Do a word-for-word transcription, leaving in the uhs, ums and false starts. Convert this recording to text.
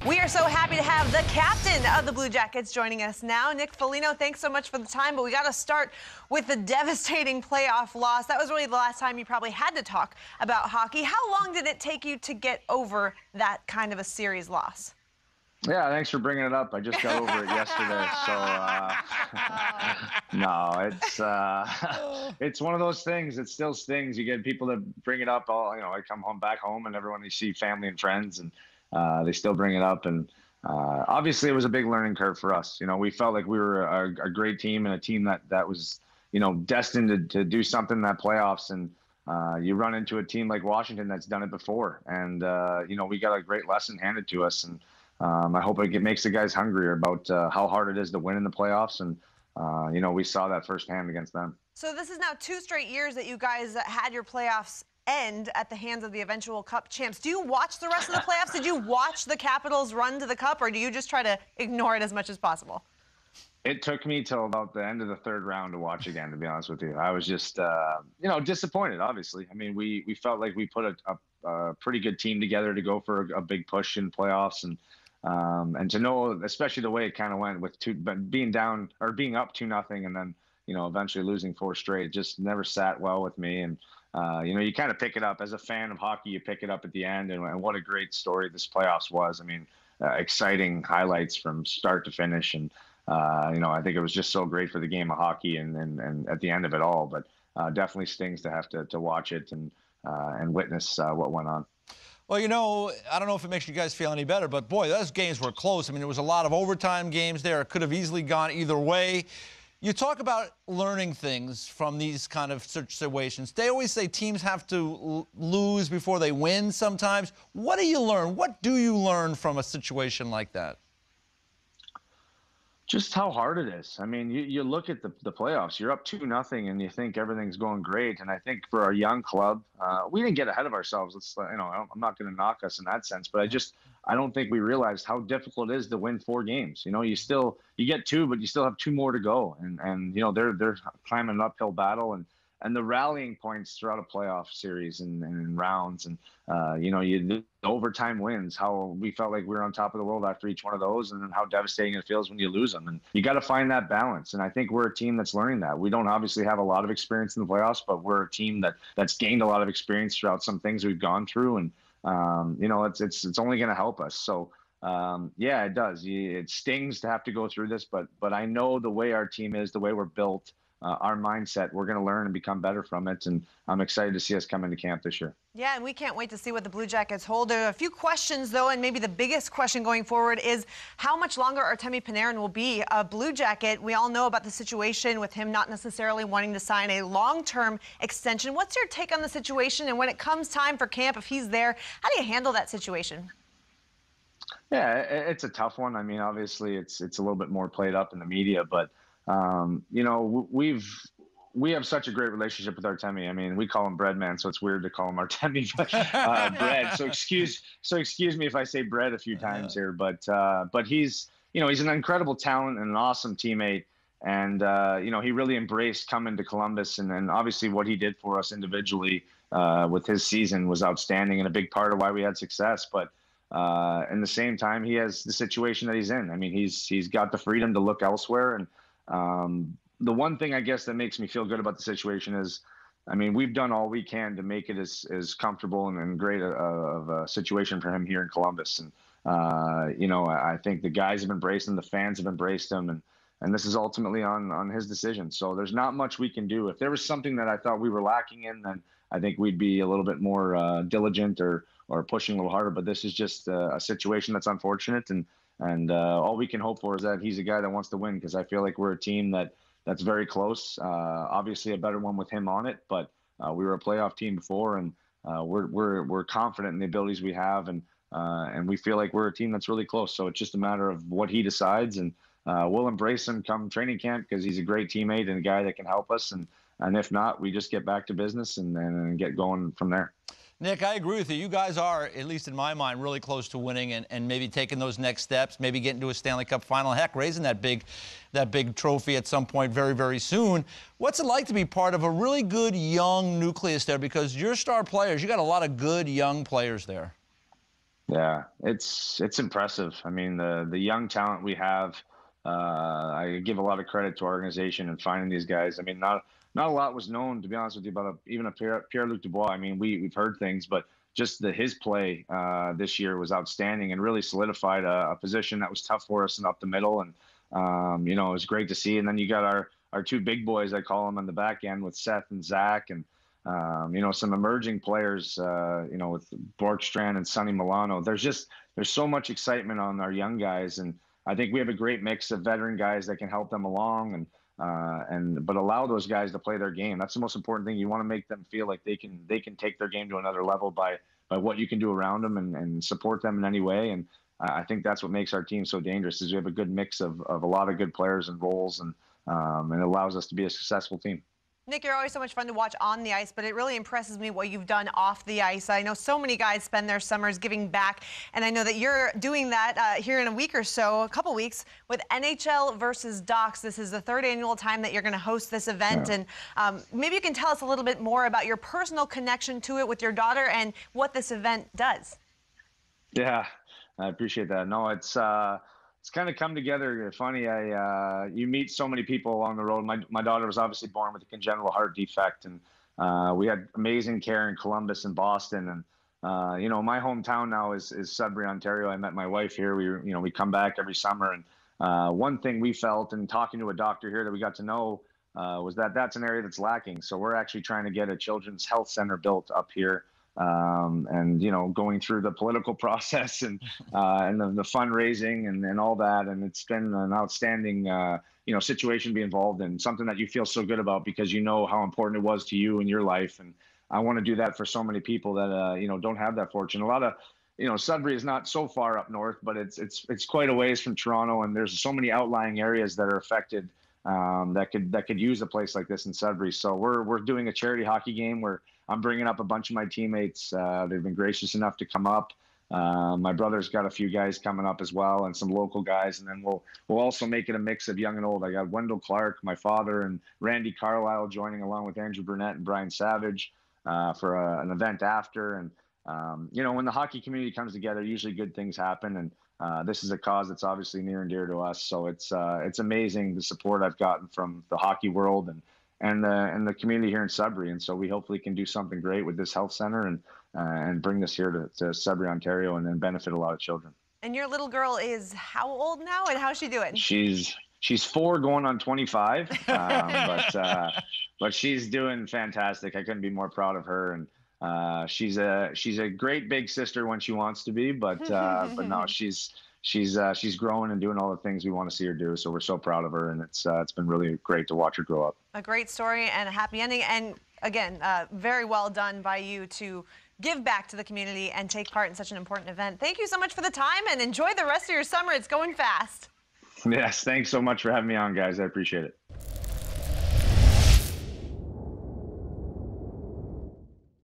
We are so happy to have the captain of the Blue Jackets joining us now. Nick Foligno, thanks so much for the time, but we got to start with the devastating playoff loss. That was really the last time you probably had to talk about hockey. How long did it take you to get over that kind of a series loss? Yeah, thanks for bringing it up. I just got over it yesterday. So, uh, no, it's uh, it's one of those things. It still stings. You get people that bring it up. All you know, I come home back home, and everyone you see, family and friends, and uh, they still bring it up. And uh, obviously, it was a big learning curve for us. You know, we felt like we were a, a great team and a team that that was, you know, destined to, to do something in that playoffs. And uh, you run into a team like Washington that's done it before, and uh, you know, we got a great lesson handed to us. And Um, I hope it makes the guys hungrier about uh, how hard it is to win in the playoffs. And, uh, you know, we saw that firsthand against them. So this is now two straight years that you guys had your playoffs end at the hands of the eventual Cup champs. Do you watch the rest of the playoffs? Did you watch the Capitals run to the Cup, or do you just try to ignore it as much as possible? It took me till about the end of the third round to watch again, to be honest with you. I was just, uh, you know, disappointed, obviously. I mean, we, we felt like we put a, a, a pretty good team together to go for a, a big push in playoffs. And Um, and to know, especially the way it kind of went with two, but being down or being up two nothing, and then you know eventually losing four straight, just never sat well with me. And uh, you know, you kind of pick it up as a fan of hockey. You pick it up at the end, and, and what a great story this playoffs was. I mean, uh, exciting highlights from start to finish, and uh, you know, I think it was just so great for the game of hockey, and and, and at the end of it all. But uh, definitely stings to have to to watch it and uh, and witness uh, what went on. Well, you know, I don't know if it makes you guys feel any better, but boy, those games were close. I mean, there was a lot of overtime games there. It could have easily gone either way. You talk about learning things from these kind of situations. They always say teams have to lose before they win sometimes. What do you learn? What do you learn from a situation like that? Just how hard it is. I mean, you, you look at the, the playoffs, you're up two nothing and you think everything's going great. And I think for our young club, uh, we didn't get ahead of ourselves. Let's, you know, I'm not going to knock us in that sense, but I just, I don't think we realized how difficult it is to win four games. You know, you still, you get two, but you still have two more to go. And, and, you know, they're, they're climbing an uphill battle, and, and the rallying points throughout a playoff series and, and rounds. And, uh, you know, you, the overtime wins, how we felt like we were on top of the world after each one of those, and then how devastating it feels when you lose them. And you got to find that balance. And I think we're a team that's learning that. We don't obviously have a lot of experience in the playoffs, but we're a team that that's gained a lot of experience throughout some things we've gone through. And, um, you know, it's, it's, it's only going to help us. So, um, yeah, it does. It stings to have to go through this, but, but I know the way our team is, the way we're built, Uh, our mindset, we're going to learn and become better from it. And I'm excited to see us come into camp this year. Yeah, and we can't wait to see what the Blue Jackets hold. There are a few questions, though, and maybe the biggest question going forward is how much longer Artemi Panarin will be a Blue Jacket. We all know about the situation with him not necessarily wanting to sign a long-term extension. What's your take on the situation? And when it comes time for camp, if he's there, how do you handle that situation? Yeah, it's a tough one. I mean, obviously, it's it's a little bit more played up in the media, but Um, you know, we've we have such a great relationship with Artemi. I mean, we call him Breadman, so it's weird to call him Artemi, but uh, Bread. So excuse so excuse me if I say Bread a few times here, but uh, but he's you know he's an incredible talent and an awesome teammate, and uh, you know he really embraced coming to Columbus, and, and obviously what he did for us individually uh, with his season was outstanding and a big part of why we had success. But uh, in the same time, he has the situation that he's in. I mean, he's he's got the freedom to look elsewhere. And Um, the one thing I guess that makes me feel good about the situation is, I mean, we've done all we can to make it as, as comfortable and, and great a, of a situation for him here in Columbus. And, uh, you know, I think the guys have embraced him, the fans have embraced him, and, and this is ultimately on, on his decision. So there's not much we can do. If there was something that I thought we were lacking in, then I think we'd be a little bit more uh, diligent or, or pushing a little harder. But this is just uh, a situation that's unfortunate. And, And uh, all we can hope for is that he's a guy that wants to win, because I feel like we're a team that that's very close. Uh, obviously, a better one with him on it, but uh, we were a playoff team before, and uh, we're we're we're confident in the abilities we have, and uh, and we feel like we're a team that's really close. So it's just a matter of what he decides, and uh, we'll embrace him come training camp because he's a great teammate and a guy that can help us. And and if not, we just get back to business and and get going from there. Nick, I agree with you. You guys are, at least in my mind, really close to winning and, and maybe taking those next steps, maybe getting to a Stanley Cup final, heck, raising that big, that big trophy at some point very, very soon. What's it like to be part of a really good young nucleus there? Because your star players, you got a lot of good young players there. Yeah, it's it's impressive. I mean, the the young talent we have. Uh, I give a lot of credit to our organization and finding these guys. I mean, not not a lot was known, to be honest with you, about a, even a Pierre, Pierre-Luc Dubois. I mean, we we've heard things, but just the his play uh, this year was outstanding and really solidified a, a position that was tough for us and up the middle. And um, you know, it was great to see. And then you got our our two big boys, I call them, on the back end with Seth and Zach, and um, you know, some emerging players, uh, you know, with Borkstrand and Sonny Milano. There's just there's so much excitement on our young guys, and I think we have a great mix of veteran guys that can help them along, and uh, and but allow those guys to play their game. That's the most important thing. You want to make them feel like they can they can take their game to another level by by what you can do around them, and, and support them in any way. And uh, I think that's what makes our team so dangerous, is we have a good mix of, of a lot of good players and roles, and um, and it allows us to be a successful team. Nick, you're always so much fun to watch on the ice, but it really impresses me what you've done off the ice. I know so many guys spend their summers giving back, and I know that you're doing that uh, here in a week or so, a couple weeks, with N H L versus Docs. This is the third annual time that you're going to host this event, yeah. and um, maybe you can tell us a little bit more about your personal connection to it with your daughter and what this event does. Yeah, I appreciate that. No, it's uh, it's kind of come together. Funny, I uh, you meet so many people along the road. My my daughter was obviously born with a congenital heart defect, and uh, we had amazing care in Columbus and Boston. And uh, you know, my hometown now is is Sudbury, Ontario. I met my wife here. We you know we come back every summer, and uh, one thing we felt, and talking to a doctor here that we got to know, uh, was that that's an area that's lacking. So we're actually trying to get a children's health center built up here. Um, and, you know, going through the political process and uh, and the, the fundraising and, and all that. And it's been an outstanding, uh, you know, situation to be involved in, something that you feel so good about because you know how important it was to you in your life. And I want to do that for so many people that, uh, you know, don't have that fortune. A lot of, you know, Sudbury is not so far up north, but it's it's it's quite a ways from Toronto. And there's so many outlying areas that are affected um, that could that could use a place like this in Sudbury. So we're we're doing a charity hockey game where I'm bringing up a bunch of my teammates. Uh, they've been gracious enough to come up. Uh, my brother's got a few guys coming up as well, and some local guys. And then we'll we'll also make it a mix of young and old. I got Wendell Clark, my father, and Randy Carlisle joining along with Andrew Burnett and Brian Savage uh, for a, an event after. And um, you know, when the hockey community comes together, usually good things happen. And uh, this is a cause that's obviously near and dear to us. So it's uh, it's amazing the support I've gotten from the hockey world and. and the and the community here in Sudbury. And so we hopefully can do something great with this health center and uh, and bring this here to, to Sudbury, Ontario, and then benefit a lot of children. And your little girl is how old now, and how's she doing? She's she's four going on twenty-five, um, but uh, but she's doing fantastic. I couldn't be more proud of her. And uh, she's a she's a great big sister when she wants to be, but uh, but no, she's she's uh, she's growing and doing all the things we want to see her do. So we're so proud of her, and it's uh, it's been really great to watch her grow up. A great story and a happy ending, and again, uh, very well done by you to give back to the community and take part in such an important event. Thank you so much for the time, and enjoy the rest of your summer. It's going fast. Yes, thanks so much for having me on, guys. I appreciate it.